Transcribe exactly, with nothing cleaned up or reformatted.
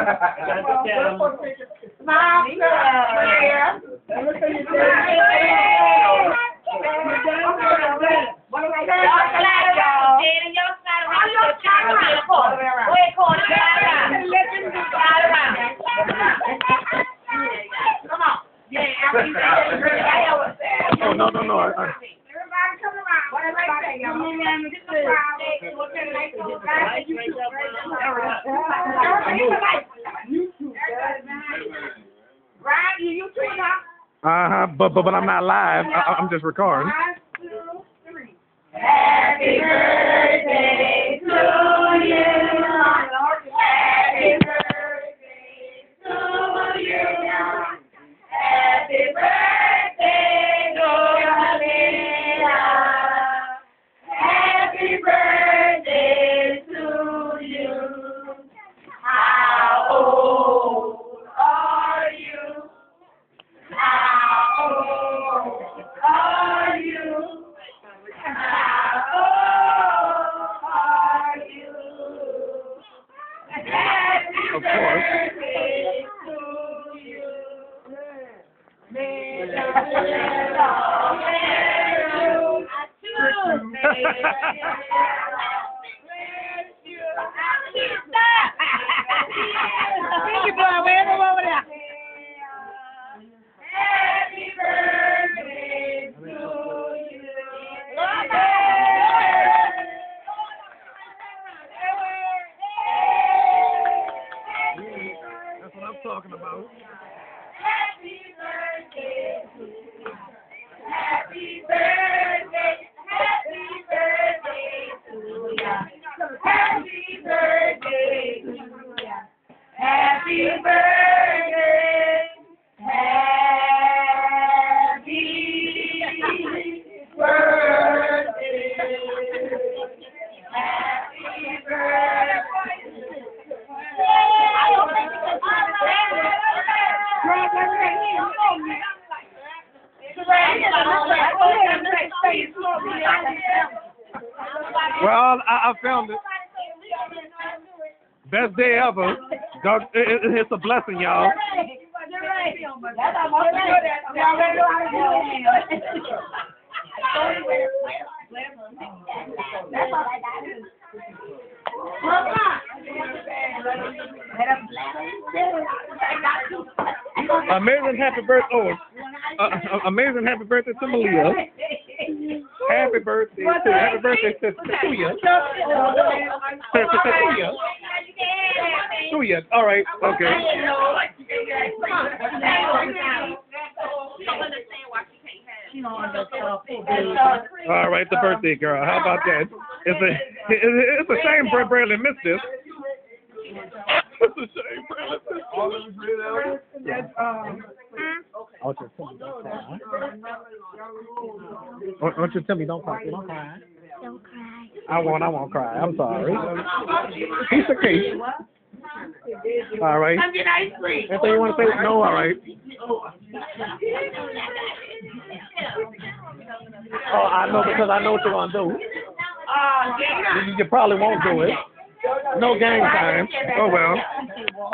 Mom, yeah. Come on. Yeah, oh, no, no, no. I, I... everybody come around. What did I say, y'all? Ryan, you you too now? Uh-huh, but, but, but I'm not live. I, I'm just recording. One, two, three. Happy birthday to you. Happy birthday to you. Happy birthday, Malia. Happy birthday to you. How old are you? How old are you? How old are you? Happy Of course. birthday to you. May the Lord bless you. Thank you, boy. Wait over there. Happy birthday to you. That's what I'm talking about. Happy birthday to you. Happy birthday. Happy birthday to you. Happy birthday to you. Happy birthday. Happy birthday. Happy birthday. Well, I, I found it. Best day ever. Dog, it, it, it's a blessing, y'all. Amazing happy birthday. Oh, uh, uh, amazing happy birthday to Malia. Happy birthday to happy birthday to Tuya. To Tuya. Tuya. All right. Okay. All right, the birthday girl. How about that? It's a it's a shame Brett Bradley missed this. It's a shame Bradley missed this. Don't you tell me don't cry. Don't you tell me don't cry. Don't cry. Don't cry. I won't. I won't cry. I'm sorry. Piece of cake. All right. Anything you want to say? No. All right. Oh, I know because I know what you're gonna do. You, you probably won't do it. No gang time. Oh well.